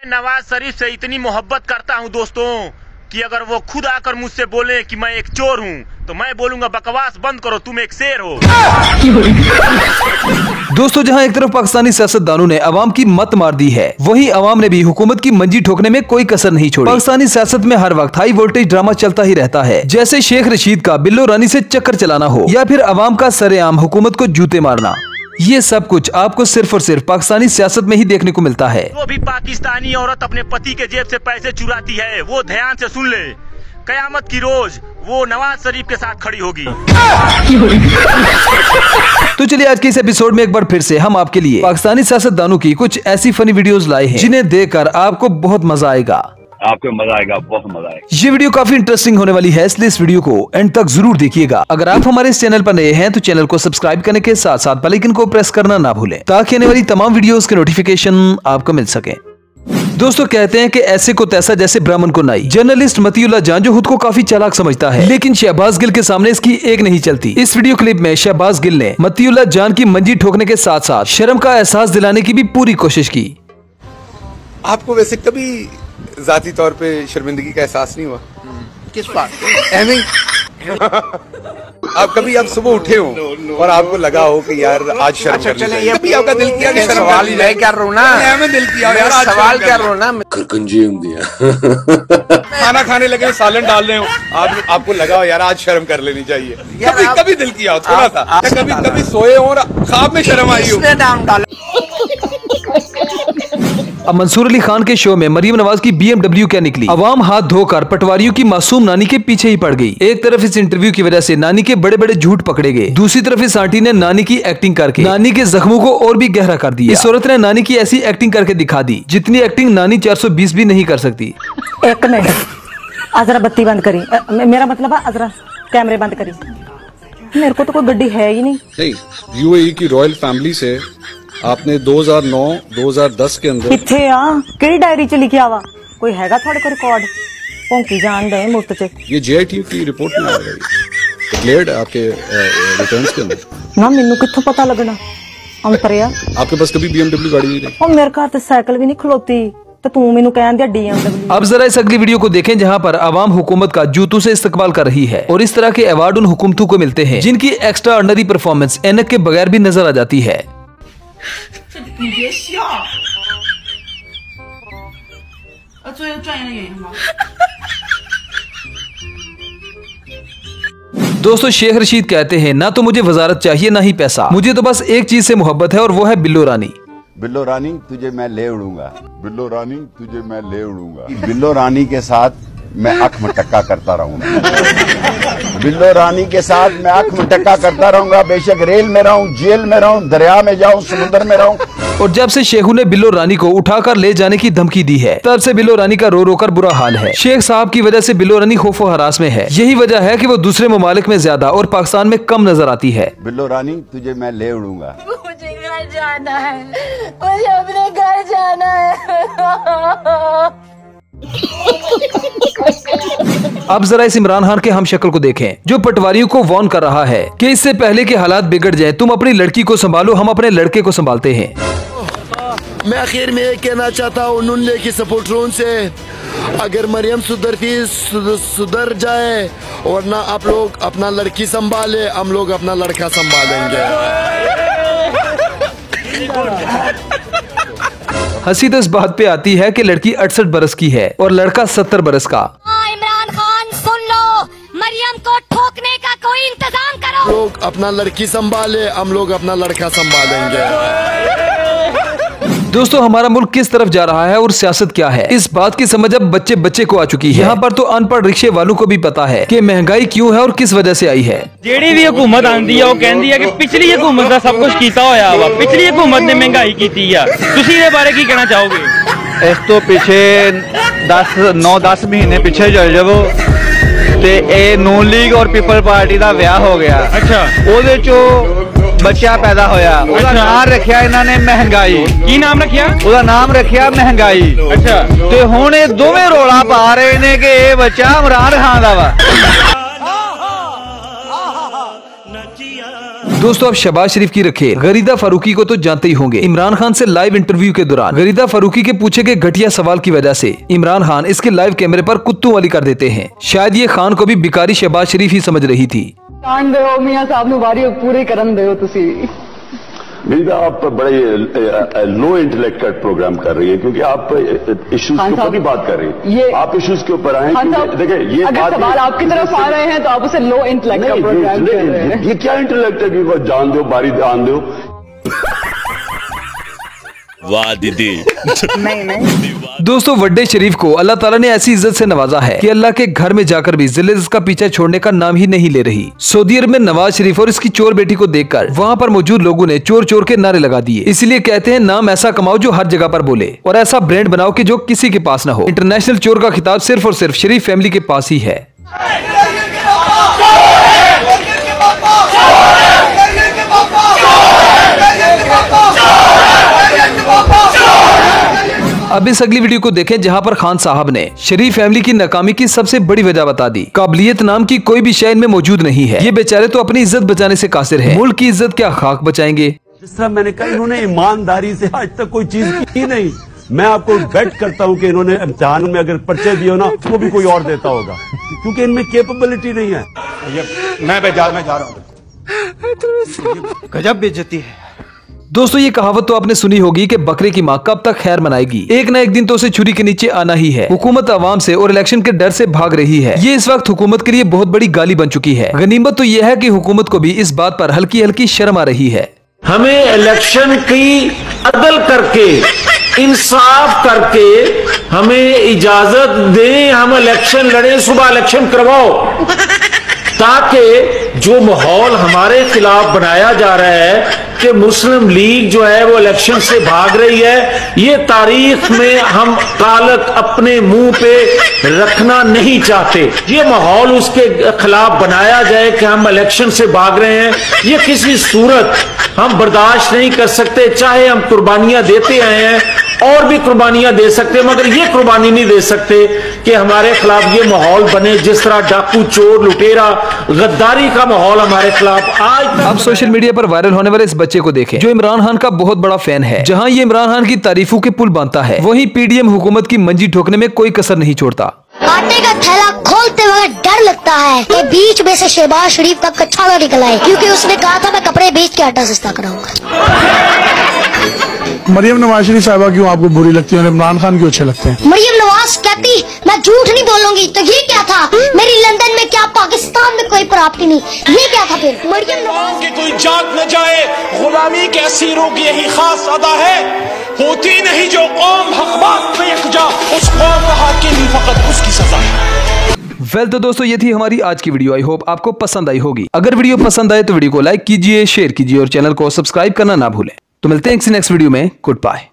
नवाज शरीफ से इतनी मोहब्बत करता हूं दोस्तों कि अगर वो खुद आकर मुझसे बोले कि मैं एक चोर हूं तो मैं बोलूंगा बकवास बंद करो, तुम एक शेर हो। दोस्तों, जहां एक तरफ पाकिस्तानी सियासतदानों ने अवाम की मत मार दी है, वहीं अवाम ने भी हुकूमत की मंजी ठोकने में कोई कसर नहीं छोड़ी। पाकिस्तानी सियासत में हर वक्त हाई वोल्टेज ड्रामा चलता ही रहता है, जैसे शेख रशीद का बिल्लो रानी से चक्कर चलाना हो या फिर अवाम का सरेआम हुकूमत को जूते मारना। ये सब कुछ आपको सिर्फ और सिर्फ पाकिस्तानी सियासत में ही देखने को मिलता है। वो भी पाकिस्तानी औरत अपने पति के जेब से पैसे चुराती है, वो ध्यान से सुन ले, कयामत की रोज वो नवाज शरीफ के साथ खड़ी होगी। तो चलिए आज के इस एपिसोड में एक बार फिर से हम आपके लिए पाकिस्तानी सियासतदानों की कुछ ऐसी फनी वीडियोस लाए हैं जिन्हें देखकर आपको बहुत मजा आएगा। आपको मजा आएगा, बहुत मजा आएगा। ये वीडियो काफी इंटरेस्टिंग होने वाली है, इसलिए इस वीडियो को एंड तक जरूर देखिएगा। अगर आप हमारे इस चैनल पर नए हैं तो चैनल को सब्सक्राइब करने के साथ साथ बेल आइकन को प्रेस करना ना भूलें ताकि आने वाली तमाम वीडियोस के नोटिफिकेशन आपको मिल सके। दोस्तों, कहते हैं कि ऐसे को तैसा जैसे ब्राह्मण को नाई। जर्नलिस्ट मतीउल्लाह जान जो खुद को काफी चालाक समझता है, लेकिन शहबाज गिल के सामने इसकी एक नहीं चलती। इस वीडियो क्लिप में शहबाज गिल ने मतीउल्लाह जान की मंजी ठोकने के साथ साथ शर्म का एहसास दिलाने की भी पूरी कोशिश की। आपको वैसे कभी जाती तौर पे शर्मिंदगी का एहसास नहीं हुआ? किस बात? आप कभी आप सुबह उठे हो और आपको लगा हो कि यार आज शर्म करनी चाहिए, कभी आपका दिल किया कि सवाल मैं कर रहा हूँ ना, मैं दिल किया यार आज सवाल कर रहा हूँ ना, खाना खाने लगे सालन डाल रहे हो, आपको लगा हो यार आज शर्म कर लेनी चाहिए, कभी कभी दिल किया हो थोड़ा सा, कभी कभी सोए हो और ख्वाब में शर्म आई हो। अब मंसूर अली खान के शो में मरियम नवाज की BMW क्या निकली। अवाम हाथ धोकर पटवारियों की मासूम नानी के पीछे ही पड़ गई। एक तरफ इस इंटरव्यू की वजह से नानी के बड़े बड़े झूठ पकड़े गए, दूसरी तरफ इस आंटी ने नानी की एक्टिंग करके नानी के जख्मों को और भी गहरा कर दिया। इस औरत ने नानी की ऐसी एक्टिंग करके दिखा दी जितनी एक्टिंग नानी 420 भी नहीं कर सकती। एक मिनट, अजरा बत्ती बंद करी, मेरा मतलब है अजरा कैमरे बंद करी। मेरे को तो कोई गड्डी है ही नहीं। यूएई की रॉयल फैमिली से आपने 2009-2010 के अंदर किथे केड़ी डायरी च लिखिया वा? कोई हैगा थोड़े को रिकॉर्ड? भौंकी जान दे मुफ्त च। ये JIT की रिपोर्ट में आ रही है, डिक्लेयर्ड आपके रिटर्न्स के अंदर। ना मेनू कित्थों पता लगना? अंतरिया आपके पास कभी BMW गाड़ी नहीं रही? और मेरे घर ते साइकिल भी नहीं खलोती तो तू मेनू कहन दिया DMW। अब जरा इस अगली वीडियो को देखें जहां पर आवाम हुकूमत का जूतों से इस्तकबाल कर रही है और इस तरह के अवार्ड उन हुकूमतों को मिलते हैं जिनकी एक्स्ट्रा ऑर्डिनरी परफॉर्मेंस ऐनक के बगैर भी नजर आ जाती है। दोस्तों, शेख रशीद कहते हैं ना तो मुझे वजारत चाहिए ना ही पैसा, मुझे तो बस एक चीज से मोहब्बत है और वो है बिल्लो रानी। बिल्लो रानी तुझे मैं ले उड़ूंगा, बिल्लो रानी तुझे मैं ले उड़ूंगा, बिल्लो रानी के साथ मैं आंख मटक्का करता रहूंगा, बिल्लो रानी के साथ मैं आंख मटक्का करता रहूंगा, बेशक रेल में रहूं, जेल में रहूं, दरिया में जाऊं, समुद्र में रहूं। और जब से शेखू ने बिल्लो रानी को उठाकर ले जाने की धमकी दी है, तब से बिल्लो रानी का रो रो कर बुरा हाल है। शेख साहब की वजह से बिल्लो रानी खौफो हरास में है। यही वजह है कि वो दूसरे ममालिक में ज्यादा और पाकिस्तान में कम नजर आती है। बिल्लो रानी तुझे मैं ले उड़ूंगा, मुझे घर जाना है, मुझे अपने घर जाना है। अब जरा इस इमरान खान के हम शक्ल को देखें जो पटवारियों को वार्न कर रहा है कि इससे पहले कि हालात बिगड़ जाए तुम अपनी लड़की को संभालो, हम अपने लड़के को संभालते हैं। मैं आखिर में ये कहना चाहता हूँ नुन्ने की सपोर्टरों से, अगर मरियम सुधर जाए और ना आप लोग अपना लड़की संभाले, हम लोग अपना लड़का संभालेंगे। हंसी तो इस बात पे आती है कि लड़की 68 बरस की है और लड़का 70 बरस का। इमरान खान सुन लो, मरियम को ठोकने का कोई इंतजाम करो। लोग अपना लड़की संभाले, हम लोग अपना लड़का संभालेंगे। दोस्तों, हमारा मुल्क किस तरफ जा रहा है और सियासत क्या है, इस बात की समझ अब बच्चे बच्चे को आ चुकी है। यहाँ पर तो अनपढ़ रिक्शे वालों को भी पता है कि महंगाई क्यों है और किस वजह से आई है। जेड़ी भी हुकूमत आंदी है वो कहती है कि पिछली हुकूमत का सब कुछ कीता होया वा, पिछली हुकूमत ने महंगाई की है। तुसी इहदे बारे की कहना चाहोगे? इस तो पीछे 9-10 महीने पीछे चल जाओ ते ए नून लीग और पीपल पार्टी का ब्याह हो गया। अच्छा, ओदे चो बच्चा पैदा होया, उसका नाम रखिया इन्होंने महंगाई। की नाम रखिया? उसका नाम रखिया महंगाई। अच्छा, ते हुण ये दोवें रोला पा रहे ने कि ये बच्चा इमरान खान दा वा। दोस्तों अब शहबाज शरीफ की रखे गरीदा फारूकी को तो जानते ही होंगे। इमरान खान से लाइव इंटरव्यू के दौरान गरीदा फारूकी के पूछे गए घटिया सवाल की वजह से इमरान खान इसके लाइव कैमरे पर कुत्तों वाली कर देते हैं। शायद ये खान को भी बिकारी शहबाज शरीफ ही समझ रही थी। मियां साहब नु बारी पूरी करन दे तुसी। मीरा आप बड़े लो इंटेलेक्ट का प्रोग्राम कर रही है, क्योंकि आप इश्यूज के ऊपर ही बात कर रही है। आप इश्यूज के ऊपर आए हैं। देखिए ये अगर सवाल आपकी तरफ आ रहे हैं तो आप उसे लो इंटेलेक्ट का प्रोग्राम कर रहे हैं। ये क्या इंटेलेक्ट है कि जान दो बारी जान दो। वाह दीदी। नहीं दोस्तों वड्डे शरीफ को अल्लाह ताला ने ऐसी इज्जत से नवाजा है कि अल्लाह के घर में जाकर भी जिल्लत का पीछा छोड़ने का नाम ही नहीं ले रही। सऊदी अरब में नवाज शरीफ और इसकी चोर बेटी को देखकर वहाँ पर मौजूद लोगों ने चोर चोर के नारे लगा दिए। इसलिए कहते हैं नाम ऐसा कमाओ जो हर जगह पर बोले और ऐसा ब्रांड बनाओ कि जो किसी के पास न हो। इंटरनेशनल चोर का खिताब सिर्फ और सिर्फ शरीफ फैमिली के पास ही है। अब इस अगली वीडियो को देखें जहां पर खान साहब ने शरीफ फैमिली की नाकामी की सबसे बड़ी वजह बता दी। काबिलियत नाम की कोई भी शय इनमें मौजूद नहीं है। ये बेचारे तो अपनी इज्जत बचाने से कासिर है, मुल्क की इज्जत क्या खाक बचाएंगे। जिस तरह मैंने कहा इन्होंने ईमानदारी से आज तक कोई चीज की नहीं। मैं आपको बेट करता हूं कि इन्होंने इम्तिहान में अगर पर्चे दिए ना वो भी कोई और देता होगा, क्योंकि इनमें कैपेबिलिटी नहीं है। मैं जा रहा हूँ। गजब बेइज्जती है। दोस्तों ये कहावत तो आपने सुनी होगी कि बकरे की माँ कब तक खैर मनाएगी, एक न एक दिन तो उसे छुरी के नीचे आना ही है। हुकूमत आवाम से और इलेक्शन के डर से भाग रही है। ये इस वक्त हुकूमत के लिए बहुत बड़ी गाली बन चुकी है। गनीमत तो यह है कि हुकूमत को भी इस बात पर हल्की हल्की शर्म आ रही है। हमें इलेक्शन की अदल करके इंसाफ करके हमें इजाजत दें, हम इलेक्शन लड़े, सुबह इलेक्शन करवाओ, ताकि जो माहौल हमारे खिलाफ बनाया जा रहा है कि मुस्लिम लीग जो है वो इलेक्शन से भाग रही है, ये तारीख में हम कालक अपने मुंह पे रखना नहीं चाहते। ये माहौल उसके खिलाफ बनाया जाए कि हम इलेक्शन से भाग रहे हैं, ये किसी सूरत हम बर्दाश्त नहीं कर सकते। चाहे हम कुर्बानियां देते आए हैं और भी कुर्बानियां दे सकते, मगर ये कुर्बानी नहीं दे सकते कि हमारे खिलाफ ये माहौल बने जिस तरह डाकू, चोर, लुटेरा, गद्दारी का माहौल हमारे खिलाफ आज। अब सोशल मीडिया पर वायरल होने वाले इस बच्चे को देखें जो इमरान खान का बहुत बड़ा फैन है। जहां ये इमरान खान की तारीफों के पुल बांधता है, वहीं पीडीएम हुकूमत की मंजी ठोकने में कोई कसर नहीं छोड़ता। आटे का थैला खोलते वक्त डर लगता है कि बीच में से शहबाज शरीफ का कच्चा ना निकला है, क्योंकि उसने कहा था मैं कपड़े बेच के आटा सस्ता कराऊंगा। मरियम नवाज शरीफ साहबा क्यों आपको बुरी लगती है और इमरान खान क्यों अच्छे लगते हैं? मरियम नवाज कहती मैं झूठ नहीं बोलूंगी, तो ये क्या था? मेरी लंदन में क्या पाकिस्तान में कोई प्रॉपर्टी नहीं, ये क्या था फिर? मरियम नवाज की कोई जात न जाए, गुलामी के असीरों की यही खास अदा है, होती नहीं जो कौम हक बात में यकजा, उस कौम का हाकिम फकत उसकी सजा है। वेल तो दोस्तों ये थी हमारी आज की वीडियो। आई होप आपको पसंद आई होगी। अगर वीडियो पसंद आए तो वीडियो को लाइक कीजिए, शेयर कीजिए और चैनल को सब्सक्राइब करना ना भूलें। तो मिलते हैं नेक्स्ट वीडियो में। Good bye.